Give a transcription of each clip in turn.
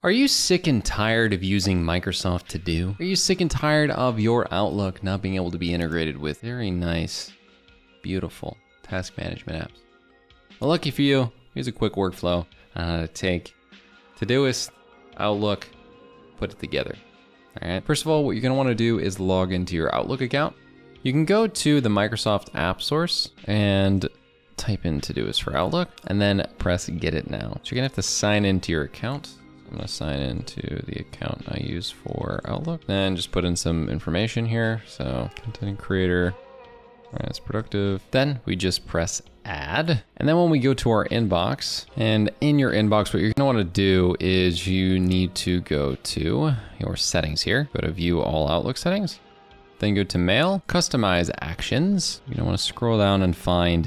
Are you sick and tired of using Microsoft To Do? Are you sick and tired of your Outlook not being able to be integrated with very nice, beautiful task management apps? Well, lucky for you, here's a quick workflow on how to take Todoist, Outlook, put it together. All right. First of all, what you're gonna wanna do is log into your Outlook account. You can go to the Microsoft App Source and type in Todoist for Outlook, and then press Get It Now. So you're gonna have to sign into your account. I'm gonna sign into the account I use for Outlook. Then just put in some information here. So content creator, it's productive. Then we just press add. And then when we go to our inbox, and in your inbox, what you're gonna wanna do is you need to go to your settings here. Go to view all Outlook settings. Then go to mail, customize actions. You're gonna wanna scroll down and find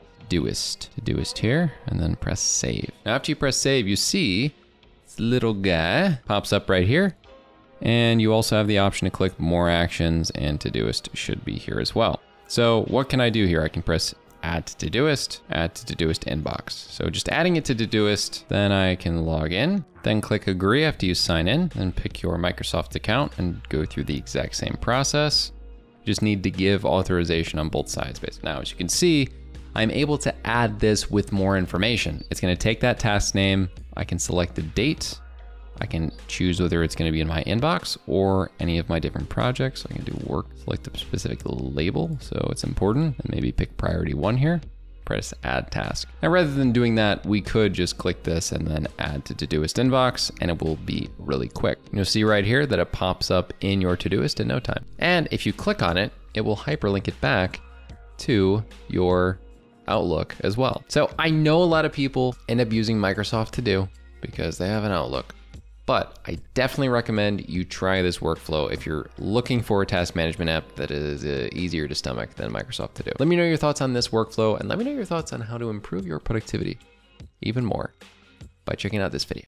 Todoist here, and then press save. Now after you press save, you see little guy pops up right here. And you also have the option to click more actions, and Todoist should be here as well. So what can I do here? I can press add to Todoist inbox. So just adding it to Todoist, then I can log in, then click agree after you sign in, then pick your Microsoft account and go through the exact same process. You just need to give authorization on both sides, basically. Now, as you can see, I'm able to add this with more information. It's gonna take that task name, I can select the date, I can choose whether it's gonna be in my inbox or any of my different projects. I can do work, select a specific label, so it's important, and maybe pick priority 1 here, press add task. Now, rather than doing that, we could just click this and then add to Todoist inbox, and it will be really quick. You'll see right here that it pops up in your Todoist in no time. And if you click on it, it will hyperlink it back to your Outlook as well. So I know a lot of people end up using Microsoft To Do because they have an Outlook, but I definitely recommend you try this workflow if you're looking for a task management app that is easier to stomach than Microsoft To Do. Let me know your thoughts on this workflow, and let me know your thoughts on how to improve your productivity even more by checking out this video.